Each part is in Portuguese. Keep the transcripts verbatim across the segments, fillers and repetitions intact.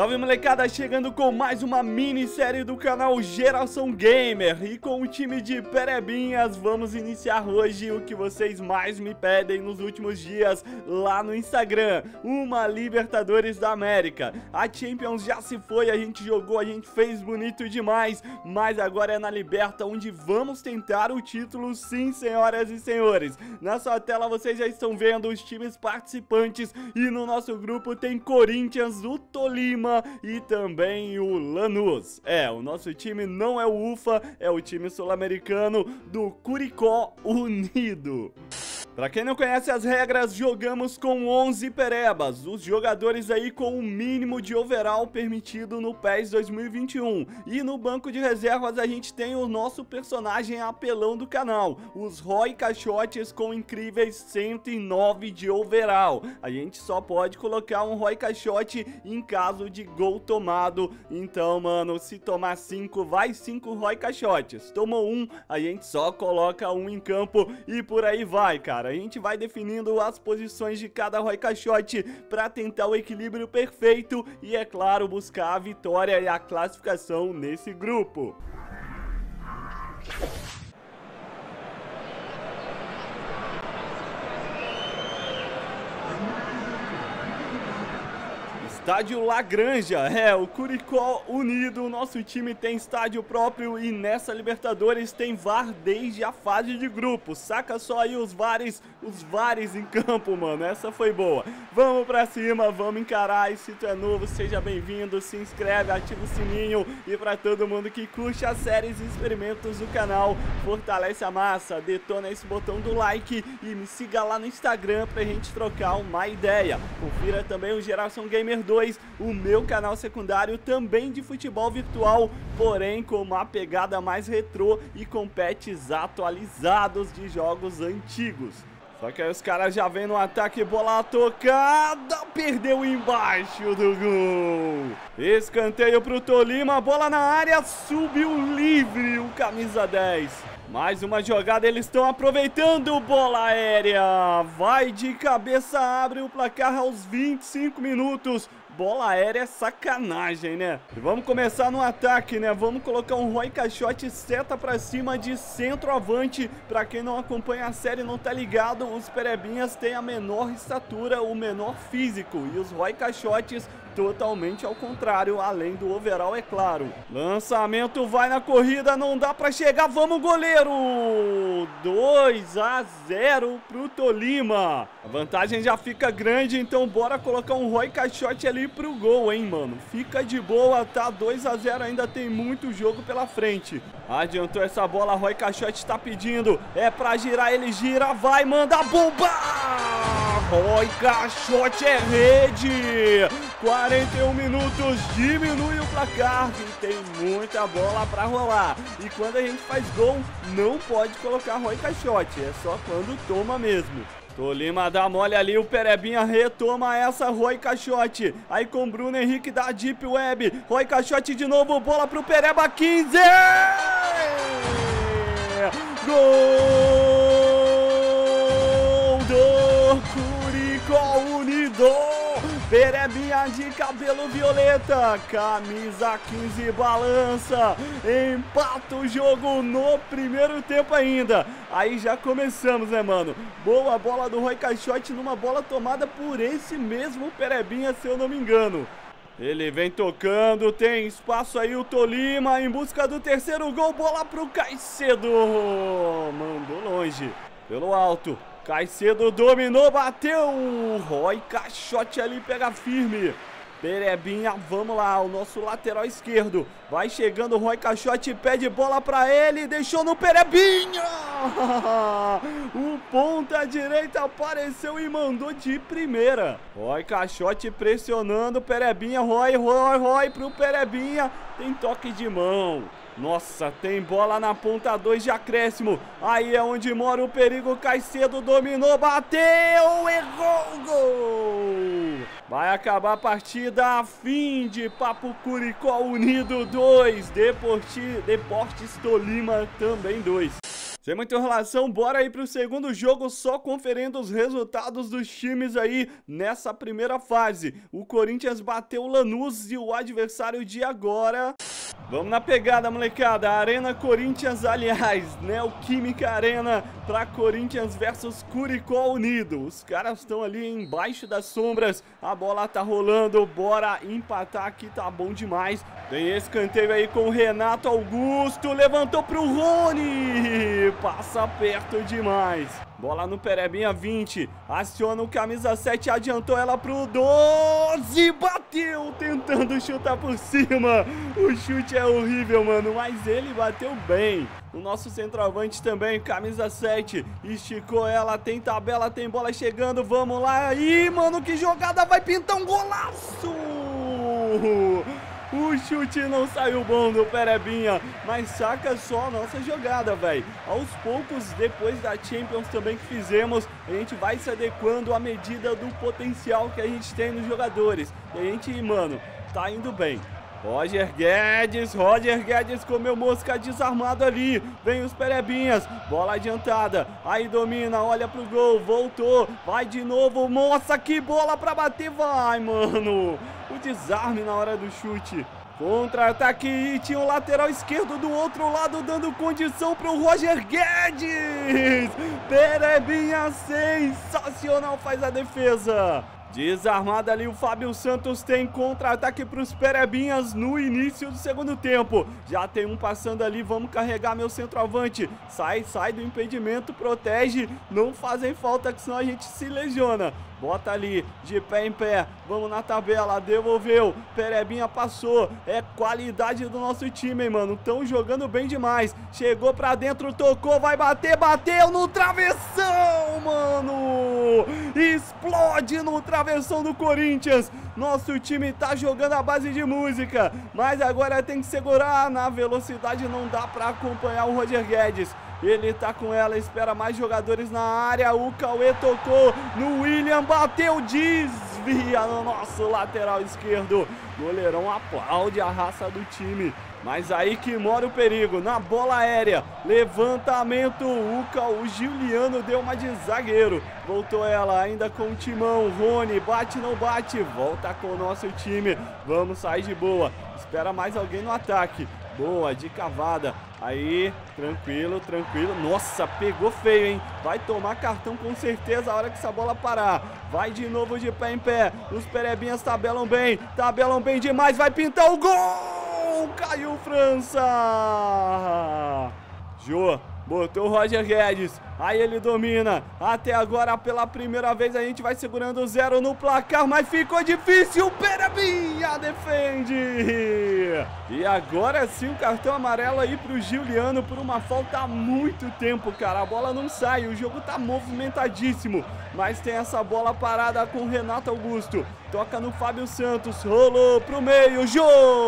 Salve molecada, chegando com mais uma minissérie do canal Geração Gamer. E com o time de Perebinhas vamos iniciar hoje o que vocês mais me pedem nos últimos dias lá no Instagram: uma Libertadores da América. A Champions já se foi, a gente jogou, a gente fez bonito demais, mas agora é na Liberta onde vamos tentar o título, sim, senhoras e senhores. Na sua tela vocês já estão vendo os times participantes e no nosso grupo tem Corinthians, o Tolima e também o Lanús. É, o nosso time não é o UFA, é o time sul-americano do Curicó Unido. Pra quem não conhece as regras, jogamos com onze perebas, os jogadores aí com o mínimo de overall permitido no PES dois mil e vinte e um. E no banco de reservas a gente tem o nosso personagem apelão do canal, os Roy Caixotes com incríveis cento e nove de overall. A gente só pode colocar um Roy Caixote em caso de gol tomado. Então, mano, se tomar cinco, vai cinco Roy Caixotes. Tomou um, a gente só coloca um em campo e por aí vai, cara. A gente vai definindo as posições de cada Roy Caixote para tentar o equilíbrio perfeito e, é claro, buscar a vitória e a classificação nesse grupo. Estádio La Granja, é, o Curicó Unido, nosso time tem estádio próprio e nessa Libertadores tem V A R desde a fase de grupo. Saca só aí os vares, os vares em campo, mano, essa foi boa. Vamos pra cima, vamos encarar, e se tu é novo, seja bem-vindo, se inscreve, ativa o sininho e pra todo mundo que curte as séries e experimentos do canal, fortalece a massa, detona esse botão do like e me siga lá no Instagram pra gente trocar uma ideia. Confira também o Geração Gamer dois, o meu canal secundário também de futebol virtual, porém com uma pegada mais retrô e com patches atualizados de jogos antigos. Só que aí os caras já vêm no ataque, bola tocada, perdeu embaixo do gol. Escanteio pro Tolima, bola na área, subiu livre o camisa dez. Mais uma jogada, eles estão aproveitando, bola aérea, vai de cabeça, abre o placar aos vinte e cinco minutos. Bola aérea é sacanagem, né? E vamos começar no ataque, né? Vamos colocar um Roy Caixote seta pra cima de centroavante. Pra quem não acompanha a série e não tá ligado, os Perebinhas têm a menor estatura, o menor físico. E os Roy Caixotes totalmente ao contrário, além do overall, é claro. Lançamento, vai na corrida, não dá pra chegar, vamos goleiro! dois a zero pro Tolima. A vantagem já fica grande, então bora colocar um Roy Caixote ali pro gol, hein, mano. Fica de boa, tá? dois a zero, ainda tem muito jogo pela frente. Adiantou essa bola, Roy Caixote tá pedindo, é pra girar, ele gira, vai, manda bomba! Roy Caixote é rede! quarenta e um minutos, diminui o placar e tem muita bola pra rolar. E quando a gente faz gol, não pode colocar Roy Caixote, é só quando toma mesmo. Tolima dá mole ali, o Perebinha retoma essa, Roy Caixote. Aí com Bruno Henrique da Deep Web. Roy Caixote de novo, bola pro Pereba, quinze! Gol do Curicó Unido! Perebinha de cabelo violeta, camisa quinze balança, empata o jogo no primeiro tempo ainda. Aí já começamos, né, mano? Boa bola do Roy Caixote numa bola tomada por esse mesmo Perebinha, se eu não me engano. Ele vem tocando, tem espaço aí o Tolima em busca do terceiro gol, bola pro Caicedo, mandou longe, pelo alto. Caicedo dominou, bateu, Roy Caixote ali pega firme. Perebinha, vamos lá, o nosso lateral esquerdo. Vai chegando o Roy Caixote, pede bola pra ele, deixou no Perebinha. O ponta direita apareceu e mandou de primeira. Roy Caixote pressionando, Perebinha, Roy, Roy, Roy pro Perebinha. Tem toque de mão. Nossa, tem bola na ponta dois de acréscimo. Aí é onde mora o perigo. Caicedo dominou, bateu, errou o gol. Vai acabar a partida. Fim de Papo Curicó Unido dois, Deporti, Deportes Tolima também dois. Sem muita enrolação, bora aí pro segundo jogo, só conferindo os resultados dos times aí nessa primeira fase. O Corinthians bateu o Lanús e o adversário de agora... Vamos na pegada, molecada. Arena Corinthians, aliás, Neoquímica Arena para Corinthians versus Curicó Unido. Os caras estão ali embaixo das sombras. A bola tá rolando. Bora empatar aqui, tá bom demais. Tem escanteio aí com o Renato Augusto. Levantou pro Rony. Passa perto demais. Bola no Perebinha, vinte. Aciona o camisa sete, adiantou ela pro doze. Bateu, tentando chutar por cima. O chute é horrível, mano, mas ele bateu bem. O nosso centroavante também, camisa sete. Esticou ela, tem tabela, tem bola chegando. Vamos lá. Ih, mano, que jogada, vai pintar um golaço. O chute não saiu bom do Perebinha, mas saca só a nossa jogada, velho. Aos poucos, depois da Champions também que fizemos, a gente vai se adequando à medida do potencial que a gente tem nos jogadores. E a gente, mano, tá indo bem. Roger Guedes, Roger Guedes comeu mosca desarmado ali. Vem os Perebinhas, bola adiantada. Aí domina, olha pro gol, voltou. Vai de novo, nossa, que bola pra bater, vai, mano. O desarme na hora do chute. Contra-ataque e tinha o lateral esquerdo do outro lado dando condição pro Roger Guedes. Perebinha sensacional, faz a defesa. Desarmada ali o Fábio Santos, tem contra-ataque para os Perebinhas no início do segundo tempo. Já tem um passando ali, vamos carregar meu centroavante. Sai, sai do impedimento, protege, não fazem falta que senão a gente se lesiona. Bota ali, de pé em pé, vamos na tabela, devolveu, Perebinha passou, é qualidade do nosso time, hein, mano, estão jogando bem demais. Chegou pra dentro, tocou, vai bater, bateu no travessão, mano, explode no travessão do Corinthians. Nosso time tá jogando a base de música, mas agora tem que segurar, na velocidade não dá pra acompanhar o Roger Guedes. Ele tá com ela, espera mais jogadores na área. O Cauê tocou no William, bateu, desvia no nosso lateral esquerdo. Goleirão aplaude a raça do time. Mas aí que mora o perigo, na bola aérea. Levantamento, o, Cal, o Juliano deu uma de zagueiro. Voltou ela, ainda com o timão. Rony, bate, não bate. Volta com o nosso time. Vamos sair de boa. Espera mais alguém no ataque. Boa, de cavada. Aí, tranquilo, tranquilo. Nossa, pegou feio, hein? Vai tomar cartão com certeza a hora que essa bola parar. Vai de novo de pé em pé. Os Perebinhas tabelam bem. Tabelam bem demais. Vai pintar o gol! Caiu França! Jô. Botou o Roger Guedes, aí ele domina, até agora pela primeira vez a gente vai segurando zero no placar, mas ficou difícil, o Perebinha defende! E agora sim o cartão amarelo aí pro Juliano por uma falta há muito tempo, cara, a bola não sai, o jogo tá movimentadíssimo, mas tem essa bola parada com o Renato Augusto, toca no Fábio Santos, rolou pro meio, Jô!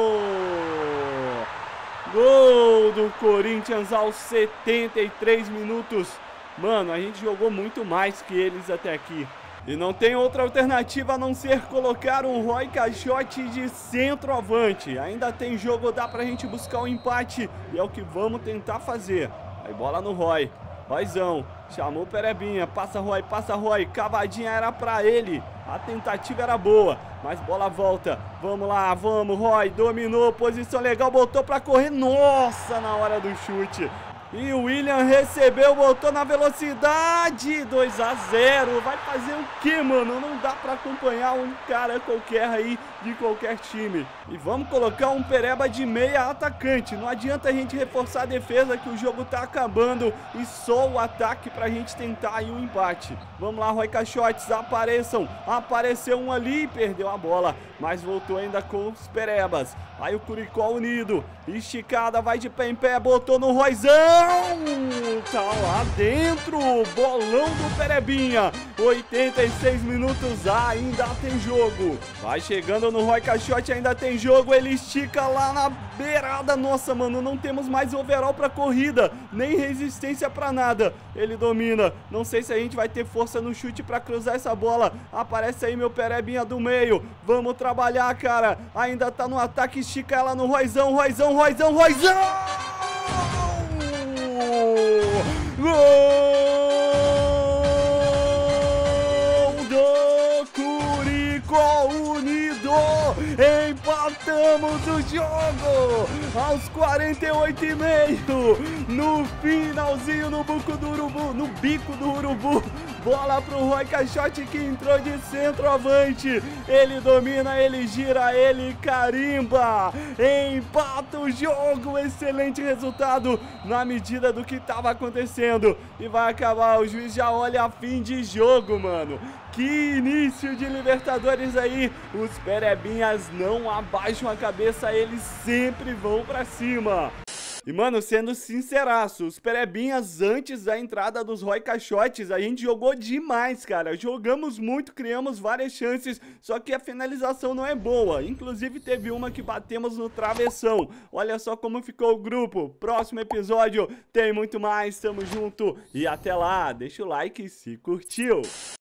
Gol do Corinthians aos setenta e três minutos. Mano, a gente jogou muito mais que eles até aqui. E não tem outra alternativa a não ser colocar um Roy Caixote de centroavante. Ainda tem jogo, dá pra gente buscar o um empate. E é o que vamos tentar fazer. Aí bola no Roy. Royzão, chamou o Perebinha, passa Roy, passa Roy, cavadinha era pra ele, a tentativa era boa, mas bola volta, vamos lá, vamos, Roy, dominou, posição legal, botou pra correr, nossa, na hora do chute. E o William recebeu, botou na velocidade, dois a zero, vai fazer o que, mano? Não dá pra acompanhar um cara qualquer aí, de qualquer time. E vamos colocar um Pereba de meia atacante, não adianta a gente reforçar a defesa que o jogo tá acabando e só o ataque pra gente tentar aí um empate. Vamos lá, Roy Caixotes, apareçam, apareceu um ali e perdeu a bola, mas voltou ainda com os Perebas. Aí o Curicó Unido, esticada, vai de pé em pé, botou no Royzão. Tá lá dentro, bolão do Perebinha, oitenta e seis minutos, ainda tem jogo. Vai chegando no Roy Caixote, ainda tem jogo, ele estica lá na beirada. Nossa, mano, não temos mais overall pra corrida, nem resistência pra nada. Ele domina, não sei se a gente vai ter força no chute pra cruzar essa bola. Aparece aí meu Perebinha do meio, vamos trabalhar, cara. Ainda tá no ataque, estica ela no Royzão, Royzão, Royzão, Royzão! Gol do Curicó Unido! Empatamos o jogo aos quarenta e oito e meio, no finalzinho, no bico do urubu, no bico do urubu. Bola pro Roy Caixote, que entrou de centroavante. Ele domina, ele gira, ele carimba. Empata o jogo. Excelente resultado na medida do que estava acontecendo. E vai acabar, o juiz já olha a fim de jogo, mano. Que início de Libertadores aí. Os Perebinhas não abaixam a cabeça, eles sempre vão pra cima. E, mano, sendo sinceraço, os Perebinhas, antes da entrada dos Roy Caixotes, a gente jogou demais, cara. Jogamos muito, criamos várias chances, só que a finalização não é boa. Inclusive, teve uma que batemos no travessão. Olha só como ficou o grupo. Próximo episódio tem muito mais, tamo junto e até lá. Deixa o like se curtiu.